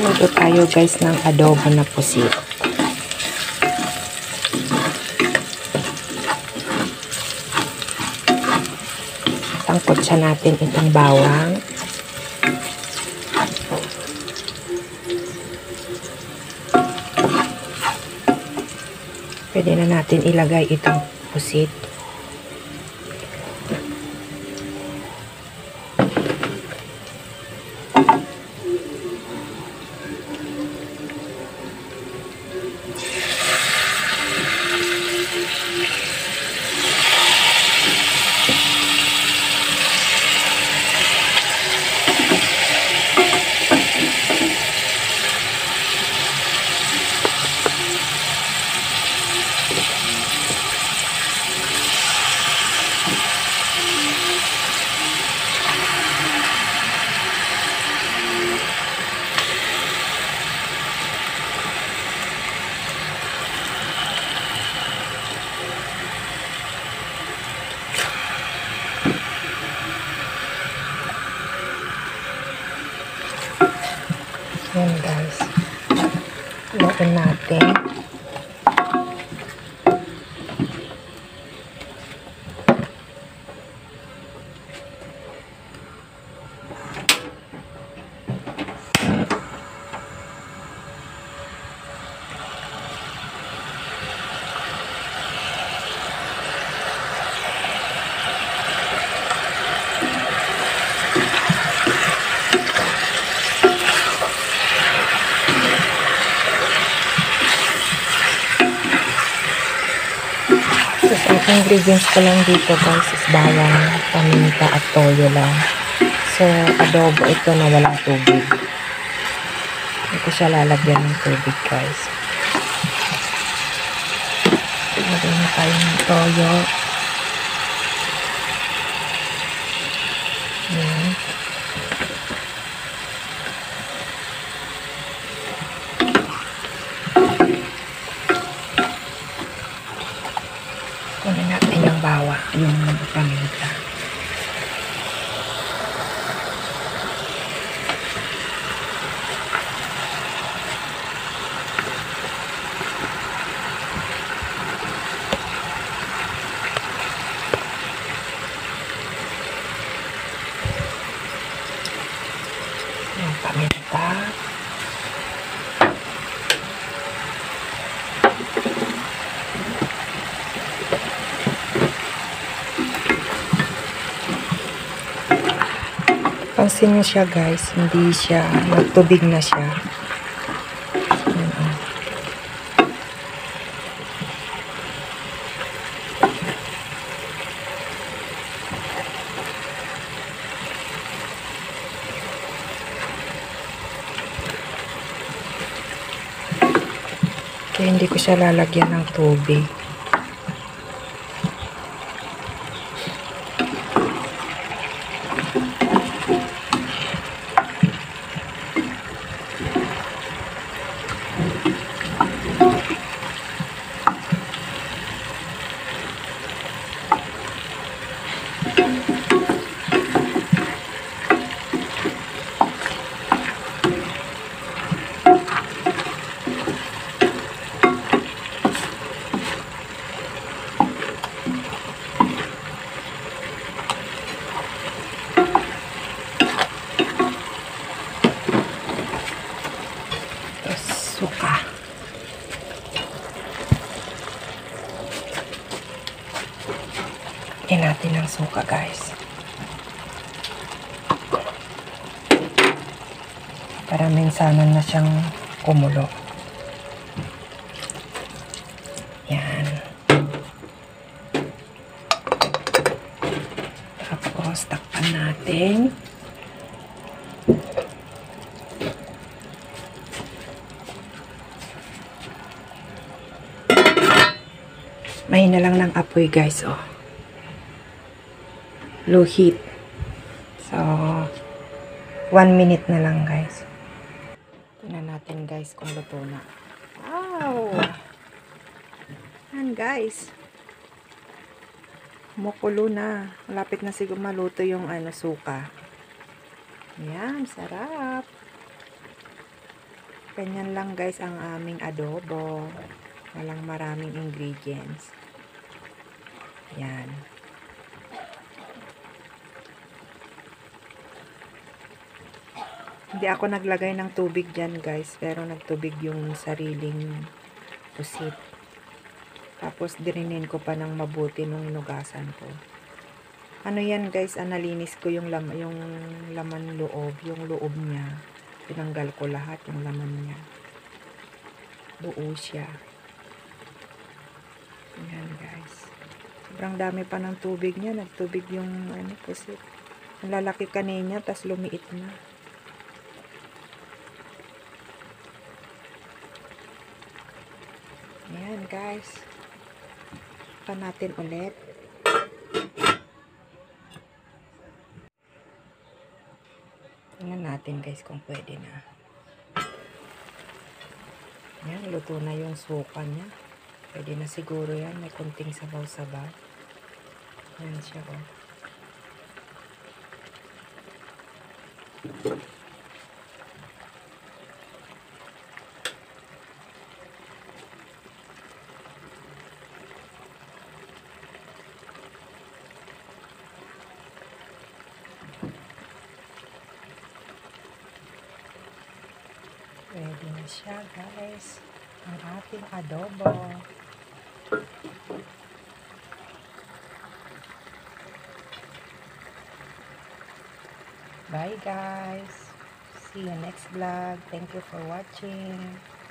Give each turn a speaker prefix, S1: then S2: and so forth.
S1: Luto tayo guys ng adobo na pusit. Sangkotsa natin itong bawang. Pwede na natin ilagay itong pusit. Yan guys. Lutuin natin. Ang ingredients ko lang dito guys is bawang, paminta at toyo lang. So, adobo ito na walang tubig. Hindi ko siya lalagyan ng tubig guys. Lagyan na tayo ng toyo. Ayan. Kunin natin yung bawang, yung paminta. Yung paminta. Pansin nyo siya guys, hindi siya, magtubig na siya. Kaya hindi ko siya lalagyan ng tubig. Suka. Lagyan natin ng suka guys. Para minsanan na siyang kumulo. Yan. Tapos takpan natin. Mahina lang ng apoy guys, oh. Low heat. So, 1 minute na lang guys. Tingnan natin guys kung luto na. Wow! Yan guys. Kumukulo na. Malapit na siguro maluto yung suka. Yan, sarap. Ganyan lang guys ang aming adobo. Walang maraming ingredients. Yan. Hindi ako naglagay ng tubig dyan guys, pero nagtubig yung sariling pusit. Tapos dirinin ko pa ng mabuti nung inugasan ko. Ano yan guys, nalinis ko yung laman loob, yung loob niya. Tinanggal ko lahat yung laman niya. Buo siya. Ayan guys. Sobrang dami pa ng tubig niya. Nagtubig yung pusit. Ang lalaki kanina, tas lumiit na. Ayan guys. Pa natin ulit. Tingnan natin guys kung pwede na. Ayan, luto na yung suka niya. Pwede na siguro yan. May kunting sabaw-sabaw. Ayan siya oh. Ready na siya guys. Ang ating adobo. Bye guys. See you next vlog. Thank you for watching.